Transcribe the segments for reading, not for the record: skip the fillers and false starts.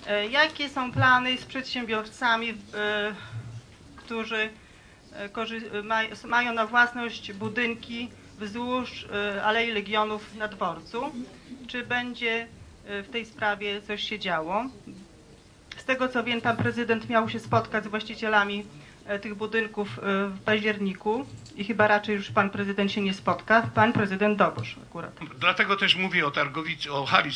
Jakie są plany z przedsiębiorcami, którzy mają na własność budynki wzdłuż Alei Legionów na dworcu? Czy będzie w tej sprawie coś się działo? Z tego co wiem, pan prezydent miał się spotkać z właścicielami tych budynków w październiku i chyba raczej już pan prezydent się nie spotka. Pan prezydent Dobosz akurat. Dlatego też mówię o Targowicy, o hali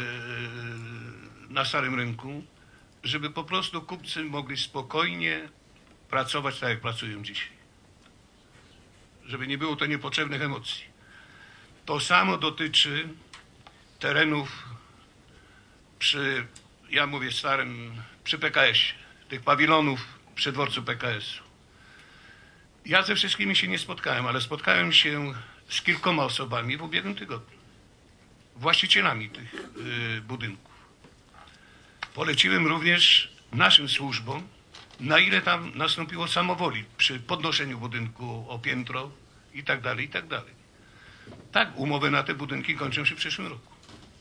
na Starym Rynku, żeby po prostu kupcy mogli spokojnie pracować tak, jak pracują dzisiaj. Żeby nie było to niepotrzebnych emocji. To samo dotyczy terenów przy, ja mówię starym, przy PKS-ie, tych pawilonów przy dworcu PKS-u. Ja ze wszystkimi się nie spotkałem, ale spotkałem się z kilkoma osobami w ubiegłym tygodniu. Właścicielami tych budynków. Poleciłem również naszym służbom, na ile tam nastąpiło samowoli przy podnoszeniu budynku o piętro i tak dalej, i tak dalej. Tak, umowy na te budynki kończą się w przyszłym roku.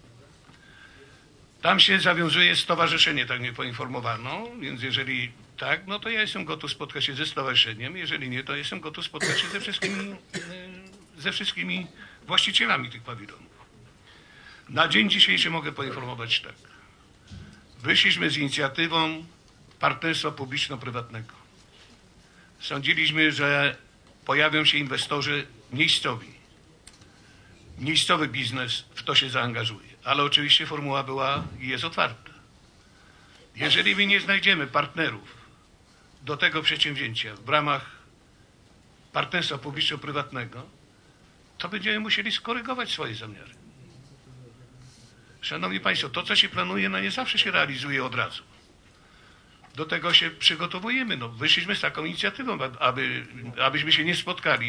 Tam się zawiązuje stowarzyszenie, tak mnie poinformowano, więc jeżeli tak, no to ja jestem gotów spotkać się ze stowarzyszeniem, jeżeli nie, to jestem gotów spotkać się ze wszystkimi właścicielami tych pawilonów. Na dzień dzisiejszy mogę poinformować tak. Wyszliśmy z inicjatywą partnerstwa publiczno-prywatnego. Sądziliśmy, że pojawią się inwestorzy miejscowi. Miejscowy biznes w to się zaangażuje, ale oczywiście formuła była i jest otwarta. Jeżeli my nie znajdziemy partnerów do tego przedsięwzięcia w ramach partnerstwa publiczno-prywatnego, to będziemy musieli skorygować swoje zamiary. Szanowni Państwo, to co się planuje, no nie zawsze się realizuje od razu. Do tego się przygotowujemy. No, wyszliśmy z taką inicjatywą, abyśmy się nie spotkali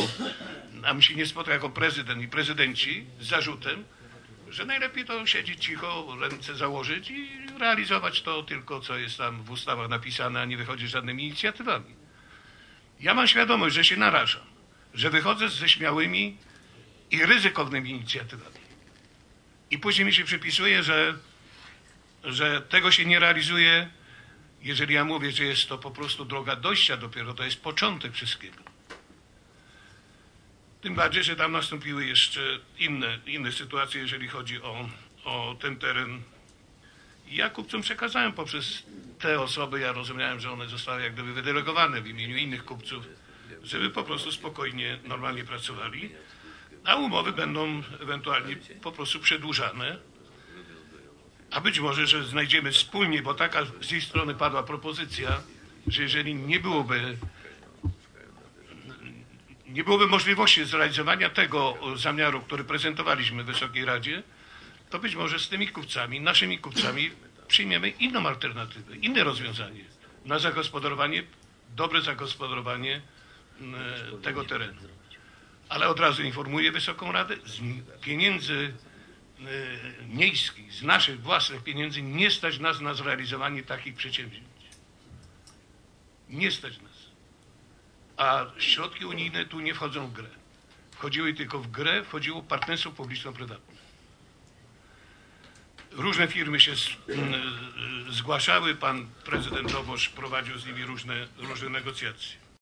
jako prezydent i prezydenci z zarzutem, że najlepiej to siedzieć cicho, ręce założyć i realizować to tylko, co jest tam w ustawach napisane, a nie wychodzić z żadnymi inicjatywami. Ja mam świadomość, że się narażam, że wychodzę ze śmiałymi i ryzykownymi inicjatywami. I później mi się przypisuje, że tego się nie realizuje, jeżeli ja mówię, że jest to po prostu droga dojścia dopiero, to jest początek wszystkiego. Tym bardziej, że tam nastąpiły jeszcze inne sytuacje, jeżeli chodzi o ten teren. I ja kupcom przekazałem poprzez te osoby, ja rozumiałem, że one zostały jak gdyby wydelegowane w imieniu innych kupców, żeby po prostu spokojnie, normalnie pracowali, a umowy będą ewentualnie po prostu przedłużane. A być może, że znajdziemy wspólnie, bo taka z jej strony padła propozycja, że jeżeli nie byłoby możliwości zrealizowania tego zamiaru, który prezentowaliśmy w Wysokiej Radzie, to być może z tymi kupcami, naszymi kupcami przyjmiemy inną alternatywę, inne rozwiązanie na zagospodarowanie, dobre zagospodarowanie tego terenu. Ale od razu informuję Wysoką Radę, z pieniędzy miejskich, z naszych własnych pieniędzy nie stać nas na zrealizowanie takich przedsięwzięć. Nie stać nas. A środki unijne tu nie wchodzą w grę. Wchodziło partnerstwo publiczno-prywatne. Różne firmy się zgłaszały, pan prezydent Dobosz prowadził z nimi różne negocjacje.